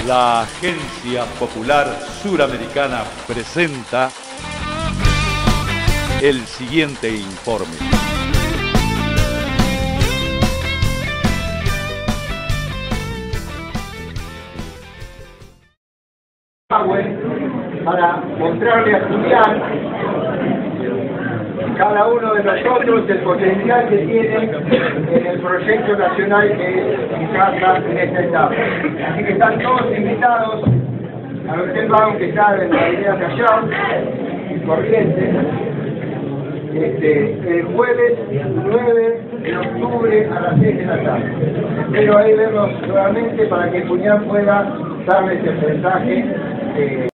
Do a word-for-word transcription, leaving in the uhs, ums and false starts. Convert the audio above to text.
La Agencia Popular Suramericana presenta el siguiente informe. Para mostrarle a Julián, cada uno de nosotros, el potencial que tiene en el proyecto nacional que es mi casa en esta etapa. Así que están todos invitados a los que van que están en la avenida Callao y Corrientes, este, el jueves nueve de octubre a las seis de la tarde. Espero ahí verlos nuevamente para que Julián pueda darles el mensaje. Eh,